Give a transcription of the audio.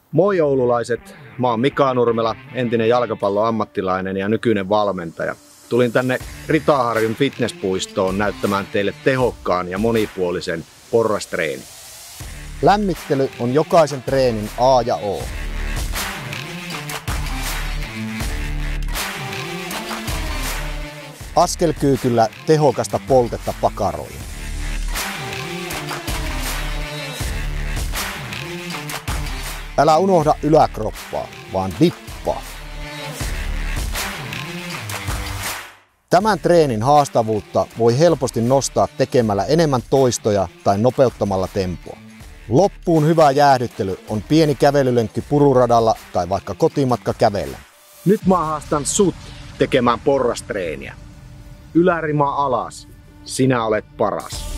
Moi oululaiset, mä oon Mika Nurmela, entinen jalkapalloammattilainen ja nykyinen valmentaja. Tulin tänne Ritaharjun fitnesspuistoon näyttämään teille tehokkaan ja monipuolisen porrastreeni. Lämmittely on jokaisen treenin A ja O. Askelkyykyllä tehokasta poltetta pakaroihin. Älä unohda yläkroppaa, vaan dippaa. Tämän treenin haastavuutta voi helposti nostaa tekemällä enemmän toistoja tai nopeuttamalla tempoa. Loppuun hyvä jäähdyttely on pieni kävelylenkki pururadalla tai vaikka kotimatka kävellä. Nyt mä haastan sut tekemään porrastreeniä. Ylärima alas, sinä olet paras.